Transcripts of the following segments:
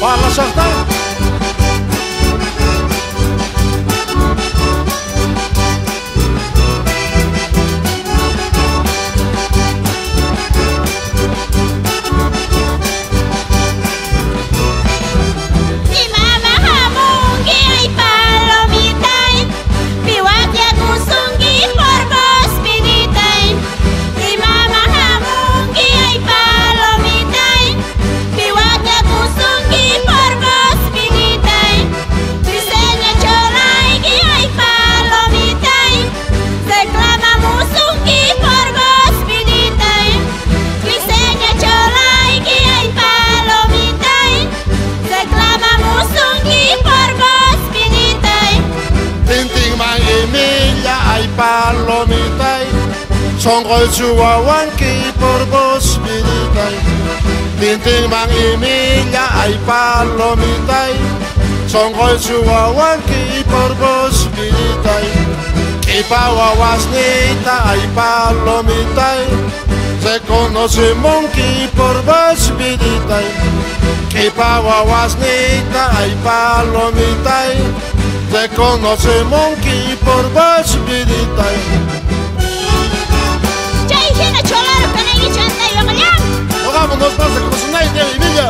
Parla şahta. Palomitay, songkoy suwawan ki por vos binitay. Tinting mang Emilia ay palomitay, songkoy suwawan ki por vos binitay. Ipawawas nita ay palomitay, se conoce monkey por vos binitay. Ipawawas nita ay palomitay, se conoce monkey por vos binitay. Chay hina cholaro kanay chanta yoqlyan. Vámonos más de cocinar de Emilia.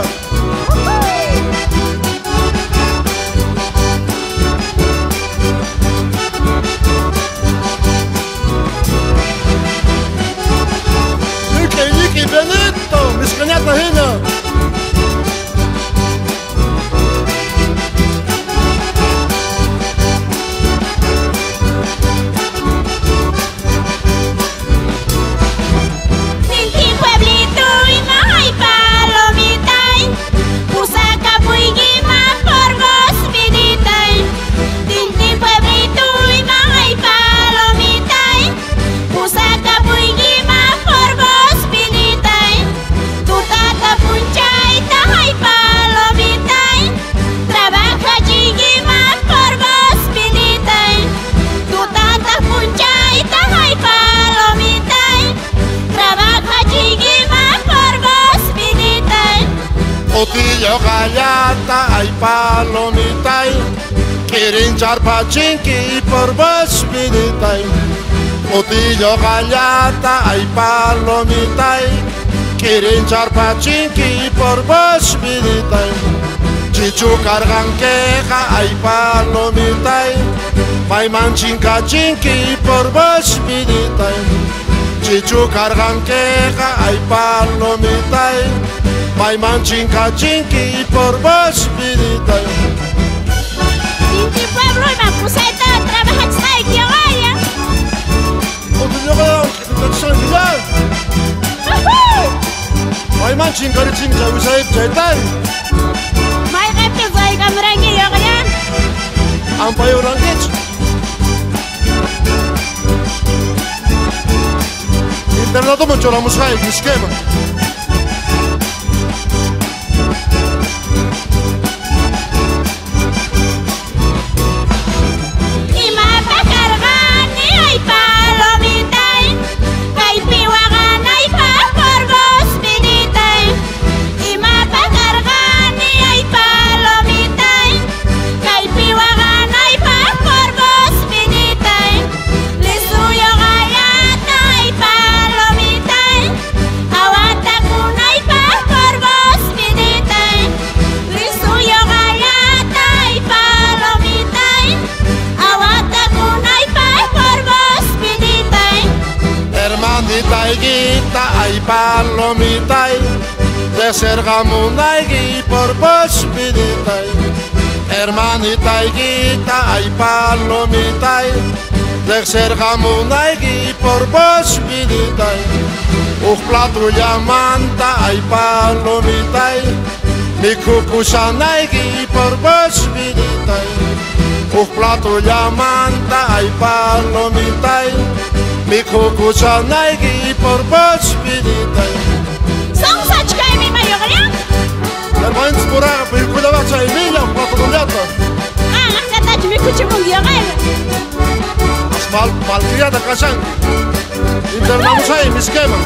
Niki Benito, mis cañatas hina. Otillo gallata ay palomitay, quieren charpachinki por vos binitay. Otillo gallata ay palomitay, quieren charpachinki por vos binitay. Chichu cargan queja ay palomitay, paiman chinkachinki por vos binitay. Chichu cargan queja ay palomitay, paiman chinkachinki por vos binitay. Inti pueblo y Mapuseta trabaja chay vaya. Otillo gallata chay bilal. Paiman chinkachinki usayip chaytan. May kapil zay kamrangi yoqlyan. Ampay orangich. Internato mucho la música y esquema. Gita ay palomitay, de ser gamunay por vos binitay. Hermanita Gita ay palomitay, de ser gamunay por vos binitay. Plato llamanta ay palomitay, mi cucusanay por vos binitay. Plato llamanta ay palomitay, mi cucusanay por vos binitay. Son sachkay mi mayoría. Hermanos por ahí, pero cuidado a Emilia, plato con lata. Anda tach mi cuchumung yoqay. Malcriada casan. Internamos ahí mi esquema.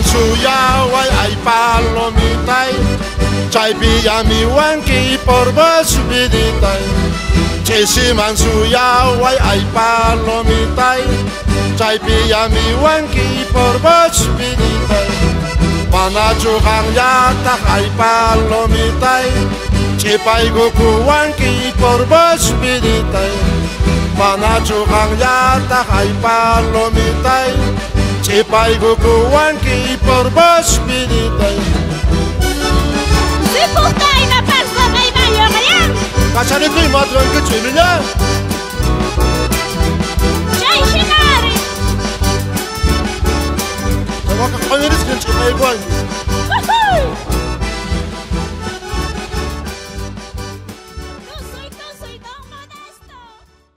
suyaway ay palomitay chaypi yamiwanki porbosh viditay chisiman suyaway ay palomitay chaypi yamiwanki porbosh viditay manachu qanllataq ay palomitay chipaykukuwanki porbosh viditay manachu qanllataq ay palomitay chipaykukuwanki porbosh viditay Siputay na parsa kay mayo kaya Kacharikuy matron ka chiminya Chay shinari Tawa ka kamiris kan chipaykuwan